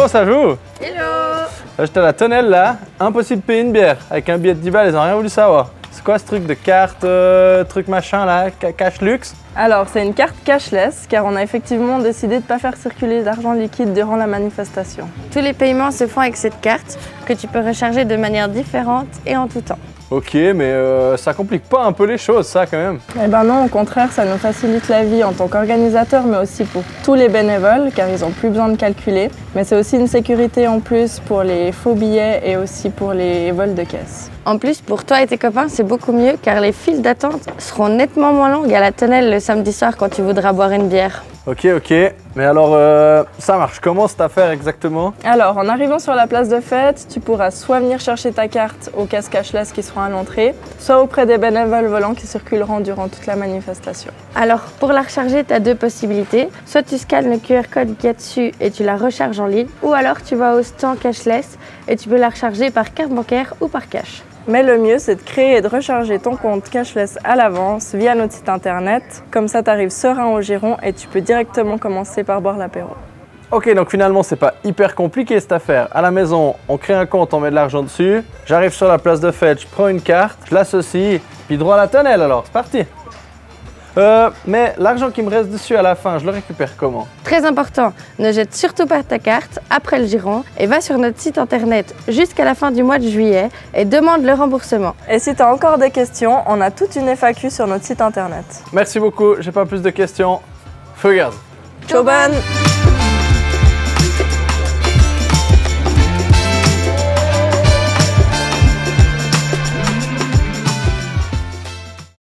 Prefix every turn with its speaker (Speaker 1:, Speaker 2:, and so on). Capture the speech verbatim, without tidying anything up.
Speaker 1: ça joue?
Speaker 2: Hello!
Speaker 1: J'étais à la tonnelle là, impossible de payer une bière. Avec un billet de dix balles, ils ont rien voulu savoir. C'est quoi ce truc de carte, euh, truc machin là, cash luxe?
Speaker 3: Alors, c'est une carte cashless car on a effectivement décidé de ne pas faire circuler d'argent liquide durant la manifestation.
Speaker 2: Tous les paiements se font avec cette carte que tu peux recharger de manière différente et en tout temps.
Speaker 1: Ok, mais euh, ça complique pas un peu les choses, ça quand même?
Speaker 3: Eh ben non, au contraire, ça nous facilite la vie en tant qu'organisateur, mais aussi pour tous les bénévoles, car ils n'ont plus besoin de calculer. Mais c'est aussi une sécurité en plus pour les faux billets et aussi pour les vols de caisse.
Speaker 2: En plus, pour toi et tes copains, c'est beaucoup mieux car les files d'attente seront nettement moins longues à la tonnelle le samedi soir quand tu voudras boire une bière.
Speaker 1: Ok, ok. Mais alors, euh, ça marche comment cette affaire exactement?
Speaker 3: Alors, en arrivant sur la place de fête, tu pourras soit venir chercher ta carte aux caisses cashless qui seront à l'entrée, soit auprès des bénévoles volants qui circuleront durant toute la manifestation.
Speaker 2: Alors, pour la recharger, tu as deux possibilités. Soit tu scannes le Q R code qu'il y a dessus et tu la recharges en ligne, ou alors tu vas au stand cashless et tu peux la recharger par carte bancaire ou par cash.
Speaker 3: Mais le mieux, c'est de créer et de recharger ton compte cashless à l'avance via notre site internet. Comme ça, tu arrives serein au giron et tu peux directement commencer par boire l'apéro.
Speaker 1: Ok, donc finalement, c'est pas hyper compliqué cette affaire. À la maison, on crée un compte, on met de l'argent dessus. J'arrive sur la place de fête, je prends une carte, je l'associe, puis droit à la tonnelle alors, c'est parti. Euh, mais l'argent qui me reste dessus à la fin, je le récupère comment?
Speaker 2: Très important, ne jette surtout pas ta carte après le giron et va sur notre site internet jusqu'à la fin du mois de juillet et demande le remboursement.
Speaker 3: Et si tu as encore des questions, on a toute une F A Q sur notre site internet.
Speaker 1: Merci beaucoup, j'ai pas plus de questions. Feu gaz.
Speaker 3: Ciao, bonne!